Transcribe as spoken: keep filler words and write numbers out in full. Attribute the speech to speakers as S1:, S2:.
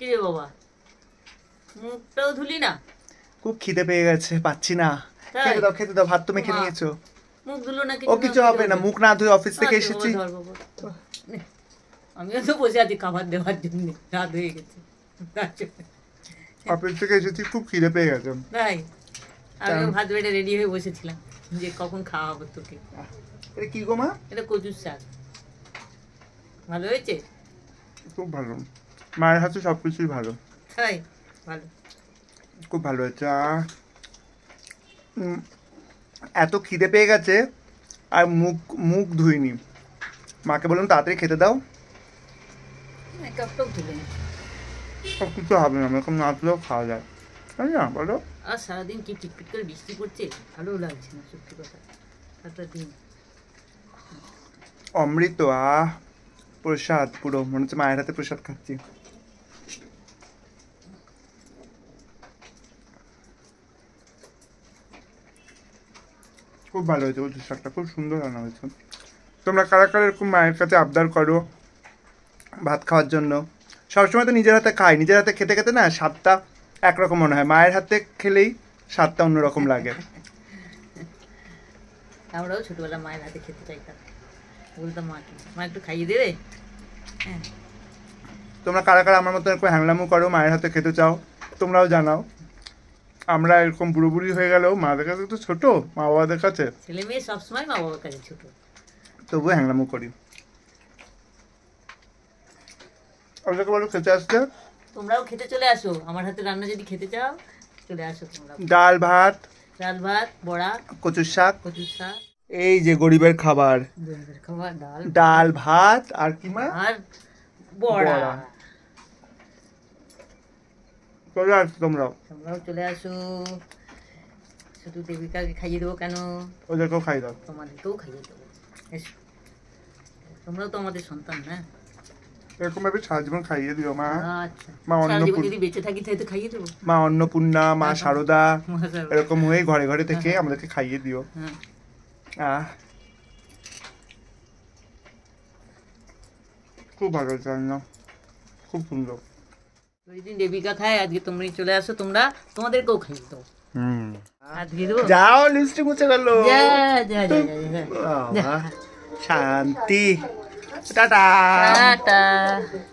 S1: কি রে বাবা, মুখটাও ধুলি না?
S2: খুব খিদে পেয়ে গেছে, পাচ্ছি না। খেতে দাও খেতে দাও, ভাত তো মেখে নিয়েছো।
S1: মুখ ধুলো না?
S2: ও কিছু হবে না, মুখ না ধুয়ে অফিস থেকে এসেছি।
S1: আমিও তো বসে আছি খাবার দেওয়ার জন্য, রাত হয়ে গেছে।
S2: অফিস থেকে এসেছি, খুব খিদে পেয়ে গেছে।
S1: তাই আমিও ভাত বেড়ে রেডি হয়ে বসেছিলাম যে কখন খাওয়া হবে তোকে।
S2: এটা কি গো মা? এটা
S1: কচুর শাক। ভালো হয়েছে?
S2: খুব ভালো, মায়ের হাতে সবকিছুই ভালো।
S1: তাই ভালো,
S2: খুব ভালো হয়েছে। এত খিদে পেয়ে গেছে আর মুখ মুখ ধুইনি। মাকে বললাম তাড়াতাড়ি খেতে দাও। সব কিছু হবে না, এরকম না আসলেও খাওয়া যায়, তাই না বলো?
S1: আর সারাদিন কি টিকটিক করে বৃষ্টি পড়ছে, ভালো লাগছে না সত্যি কথা। সারাটা দিন
S2: অমৃত, আহ প্রসাদ, পুরো মনে হচ্ছে মায়ের হাতে প্রসাদ খাচ্ছি। খুব ভালো হয়েছে, কচুর শাকটা খুব সুন্দর রান্না হয়েছে। তোমরা কারা কারা এরকম মায়ের কাছে আবদার করো ভাত খাওয়ার জন্য? সবসময় তো নিজের হাতে খাই, নিজের হাতে খেতে খেতে না স্বাদটা একরকম মনে হয়, মায়ের হাতে খেলেই স্বাদটা অন্যরকম লাগে।
S1: আমরাও ছোটবেলা মায়ের হাতে খেতে চাইতাম, বলতাম মাকে মা একটু খাইয়ে দেবে। হ্যাঁ,
S2: তোমরা কারা কারা আমার মতো এরকম হ্যাংলামো করো, মায়ের হাতে খেতে চাও, তোমরাও জানাও। আমরা এরকম বুড়ো হয়ে গেলেও মাদের কাছে তো ছোট, মা বাবাদের কাছে
S1: ছেলে মেয়ে সবসময় মা বাবার কাছে ছোট,
S2: তবুও হ্যাংলামো করি। আপনাকে বলো খেতে আসতে।
S1: তোমরাও খেতে চলে আসো, আমার হাতে রান্না যদি খেতে চাও চলে আসো তোমরা।
S2: ডাল ভাত,
S1: ডাল ভাত, বড়া,
S2: কচুর শাক।
S1: কচুর শাক
S2: এই যে গরিবের খাবার,
S1: গরিবের খাবার, ডাল
S2: ডাল ভাত আর কি মা?
S1: আর বড়া।
S2: চলে আসো তোমরাও,
S1: তোমরাও চলে আসো। শুধু দেবিকাকে খাইয়ে দেবো কেন,
S2: ওদেরকেও খাই দাও।
S1: তোমাদেরকেও খাইয়ে দেবো, এসো। তোমরাও তো আমাদের সন্তান না,
S2: এরকম ভাবে সারা জীবন খাইয়ে দিও মা।
S1: আচ্ছা,
S2: মা অন্নপূর্ণা,
S1: যদি বেঁচে থাকি তাই তো খাইয়ে দেবো।
S2: মা অন্নপূর্ণা, মা শারদা, এরকম হয়ে ঘরে ঘরে থেকে আমাদেরকে খাইয়ে দিও। আহ খুব ভালো রান্না, খুব সুন্দর।
S1: ওই দিন দেবিকা খায়, আজকে তোমরাই চলে আসো, তোমরা তোমাদেরকেও খাইয়ে দেবো।
S2: হুম,
S1: আজকে দেবো।
S2: যাও, লিপস্টিক মুছে গেল।
S1: যা যা যা,
S2: শান্তি। Ta-ta
S1: tata.